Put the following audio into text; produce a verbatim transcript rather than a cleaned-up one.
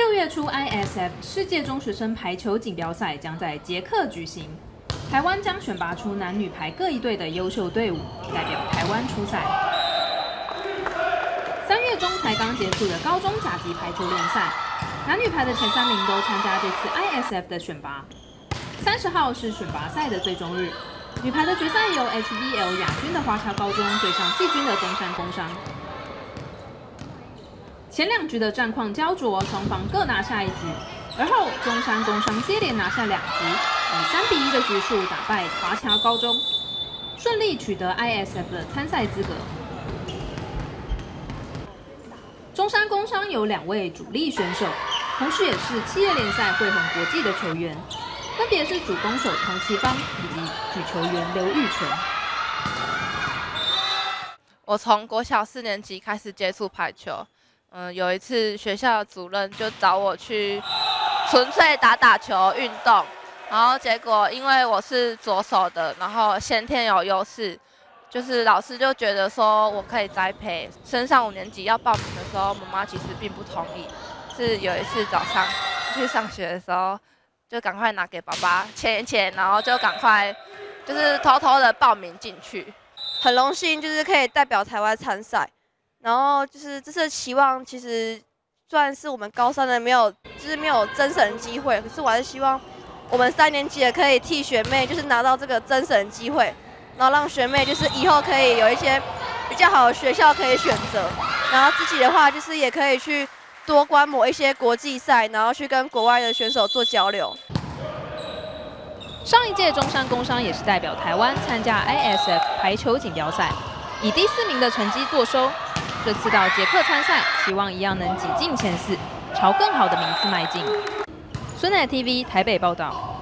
六月初 ，I S F 世界中学生排球锦标赛将在捷克举行，台湾将选拔出男女排各一队的优秀队伍，代表台湾出赛。三月中才刚结束的高中甲级排球联赛，男女排的前三名都参加这次 I S F 的选拔。三十号是选拔赛的最终日，女排的决赛由 H B L 亚军的华侨高中对上季军的中山工商。 前两局的战况焦灼，双方各拿下一局，而后中山工商接连拿下两局，以三比一的局数打败华侨高中，顺利取得 I S F 的参赛资格。中山工商有两位主力选手，同时也是企业联赛汇红国际的球员，分别是主攻手童其芳以及举球员刘玉纯。 我从国小四年级开始接触排球。 嗯，有一次学校的主任就找我去纯粹打打球运动，然后结果因为我是左手的，然后先天有优势，就是老师就觉得说我可以栽培。升上五年级要报名的时候，妈妈其实并不同意。是有一次早上去上学的时候，就赶快拿给爸爸签一签，然后就赶快就是偷偷的报名进去。 很荣幸就是可以代表台湾参赛。 然后就是这次期望，其实虽然是我们高三的没有，就是没有甄审机会，可是我还是希望我们三年级的可以替学妹就是拿到这个甄审机会，然后让学妹就是以后可以有一些比较好的学校可以选择，然后自己的话就是也可以去多观摩一些国际赛，然后去跟国外的选手做交流。 上一届中山工商也是代表台湾参加 I S F 排球锦标赛，以第四名的成绩作收。 这次到捷克参赛，希望一样能挤进前四，朝更好的名次迈进。孙乃 T V 台北报道。